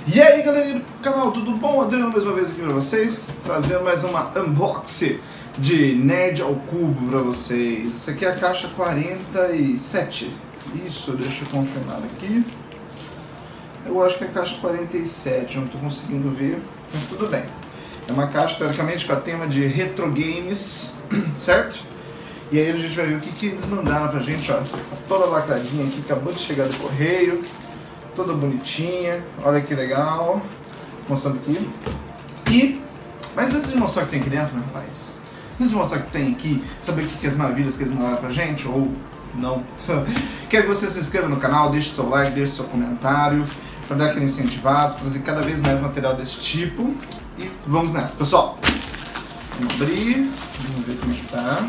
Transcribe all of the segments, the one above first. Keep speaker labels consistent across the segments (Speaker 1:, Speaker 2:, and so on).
Speaker 1: E aí galerinha do canal, tudo bom? Adriano mais uma vez aqui pra vocês, trazendo mais uma unboxing de Nerd ao Cubo pra vocês. Essa aqui é a caixa 47, isso, deixa eu confirmar aqui. Eu acho que é a caixa 47, eu não tô conseguindo ver, mas tudo bem. É uma caixa teoricamente com a tema de retro games, certo? E aí a gente vai ver o que eles mandaram pra gente, ó. Tá toda lacradinha aqui, acabou de chegar do correio. Toda bonitinha, olha que legal. Mostrando aqui. Mas antes de mostrar o que tem aqui dentro, meu rapaz, antes de mostrar o que tem aqui, saber o que é as maravilhas que eles mandaram pra gente, ou não, quero que você se inscreva no canal, deixe seu like, deixe seu comentário, pra dar aquele incentivado, trazer cada vez mais material desse tipo. E vamos nessa, pessoal. Vamos abrir, vamos ver como é que tá.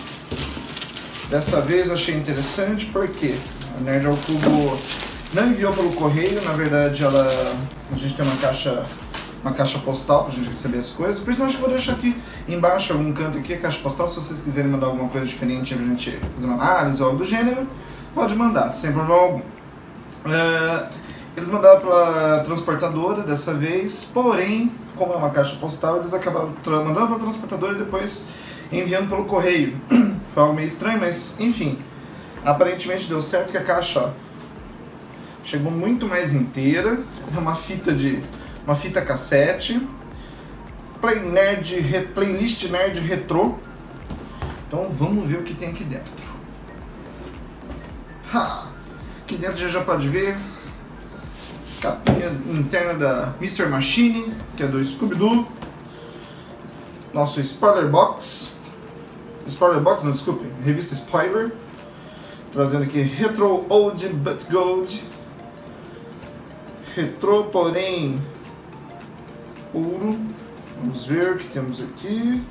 Speaker 1: Dessa vez eu achei interessante porque a Nerd ao Cubo não enviou pelo correio, na verdade a gente tem uma caixa postal pra gente receber as coisas. Por isso acho que eu vou deixar aqui embaixo, algum canto aqui, a caixa postal, se vocês quiserem mandar alguma coisa diferente pra gente fazer uma análise ou algo do gênero, pode mandar, sem problema algum. Eles mandaram pela transportadora dessa vez, porém, como é uma caixa postal, eles acabaram mandando pela transportadora e depois enviando pelo correio. Foi algo meio estranho, mas enfim, aparentemente deu certo que a caixa, ó, chegou muito mais inteira. É uma fita cassete, playlist nerd retrô. Então vamos ver o que tem aqui dentro. Aqui dentro já pode ver capinha interna da Mr. Machine, que é do Scooby-Doo. Nosso Spoiler Box, não, desculpe, revista Spoiler, trazendo aqui Retro Old But Gold. Retrô, porém puro. Vamos ver o que temos aqui.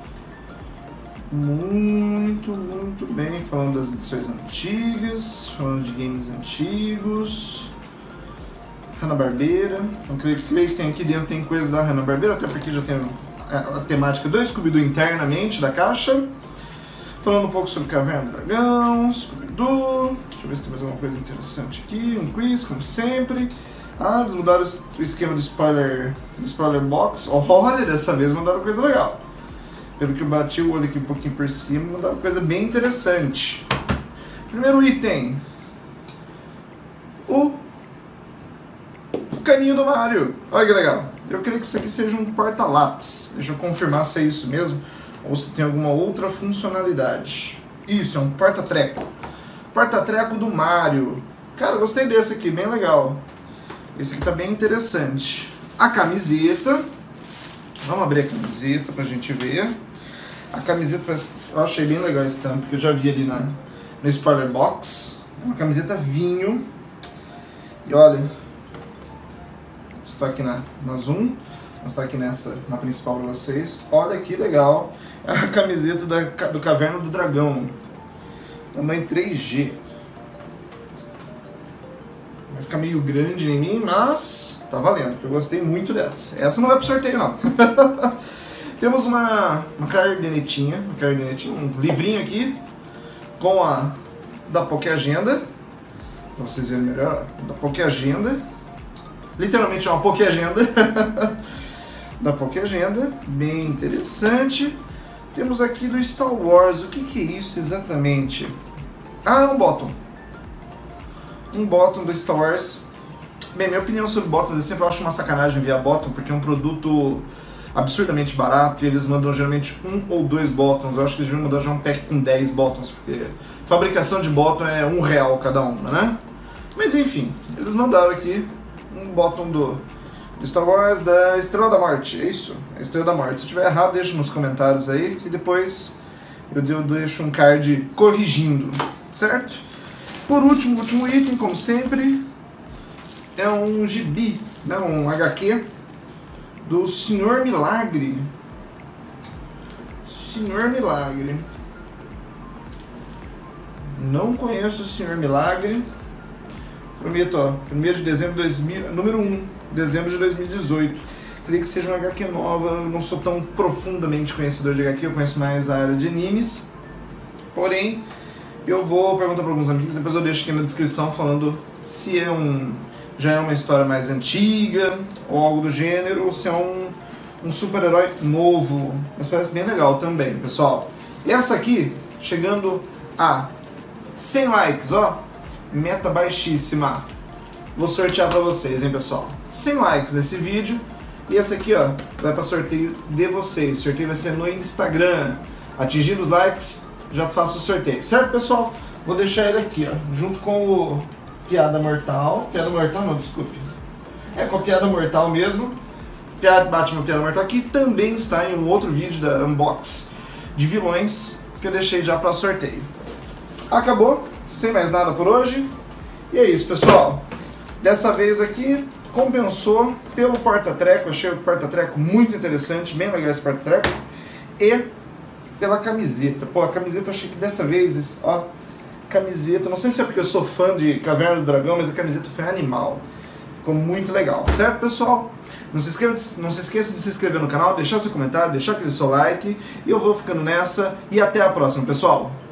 Speaker 1: Muito bem, falando das edições antigas, falando de games antigos. Hanna-Barbera, então creio que tem aqui dentro tem coisa da Hanna-Barbera, até porque já tem a temática do Scooby-Doo internamente da caixa. Falando um pouco sobre Caverna do Dragão, Scooby-Doo. Deixa eu ver se tem mais alguma coisa interessante aqui. Um quiz, como sempre. Eles mudaram o esquema do spoiler box. Olha, dessa vez mandaram coisa legal. Pelo que eu bati o olho aqui um pouquinho por cima, mandaram coisa bem interessante. Primeiro item. O caninho do Mario. Olha que legal. Eu creio que isso aqui seja um porta-lápis. Deixa eu confirmar se é isso mesmo ou se tem alguma outra funcionalidade. Isso, é um porta-treco. Porta-treco do Mario. Cara, gostei desse aqui, bem legal. Esse aqui tá bem interessante. A camiseta. Vamos abrir a camiseta pra gente ver. A camiseta, eu achei bem legal a estampa, porque eu já vi ali no spoiler box. É uma camiseta vinho. E olha, vou mostrar aqui na Zoom, vou mostrar aqui na principal pra vocês. Olha que legal. É a camiseta do Caverna do Dragão. Tamanho 3G. Vai ficar meio grande em mim, mas tá valendo, porque eu gostei muito dessa. Essa não vai pro sorteio, não. Temos uma cadernetinha, um livrinho aqui com a da Poké Agenda, pra vocês verem melhor, da Poké Agenda. Literalmente é uma Poké Agenda. Da Poké Agenda, bem interessante. Temos aqui do Star Wars, o que é isso exatamente? É um bottom. Um bottom do Star Wars. Bem, minha opinião sobre bottoms, eu sempre acho uma sacanagem enviar bottom, porque é um produto absurdamente barato e eles mandam geralmente 1 ou 2 bottoms. Eu acho que eles deviam mandar já um pack com 10 bottoms, porque fabricação de bottom é R$1 cada uma, né? Mas enfim, eles mandaram aqui um bottom do Star Wars da Estrela da Morte, é isso? A Estrela da Morte. Se tiver errado, deixa nos comentários aí, que depois eu deixo um card corrigindo, certo? Por último, o último item, como sempre, é um gibi, né, um HQ do Senhor Milagre. Senhor Milagre. Não conheço o Senhor Milagre. Prometo, ó, 1º de dezembro número 1, dezembro de 2018. Creio que seja uma HQ nova, eu não sou tão profundamente conhecedor de HQ, eu conheço mais a área de animes. Porém, eu vou perguntar para alguns amigos, depois eu deixo aqui na descrição falando se é um já é uma história mais antiga, ou algo do gênero, ou se é um super-herói novo. Mas parece bem legal também, pessoal. E essa aqui, chegando a 100 likes, ó, meta baixíssima. Vou sortear pra vocês, hein, pessoal. 100 likes nesse vídeo. E essa aqui, ó, vai para sorteio de vocês. O sorteio vai ser no Instagram. Atingindo os likes, já faço o sorteio. Certo, pessoal? Vou deixar ele aqui, ó, junto com o Piada Mortal. Piada Mortal não, desculpe. É com a Piada Mortal mesmo. Batman Piada Mortal, que também está em um outro vídeo da Unbox de vilões, que eu deixei já para sorteio. Acabou, sem mais nada por hoje. E é isso, pessoal. Dessa vez aqui, compensou pelo porta-treco. Achei o porta-treco muito interessante, bem legal esse porta-treco. E pela camiseta. Pô, a camiseta eu achei que dessa vez, ó, camiseta, não sei se é porque eu sou fã de Caverna do Dragão, mas a camiseta foi animal. Ficou muito legal, certo, pessoal? Não se esqueça de se inscrever no canal, deixar seu comentário, deixar aquele seu like. E eu vou ficando nessa e até a próxima, pessoal.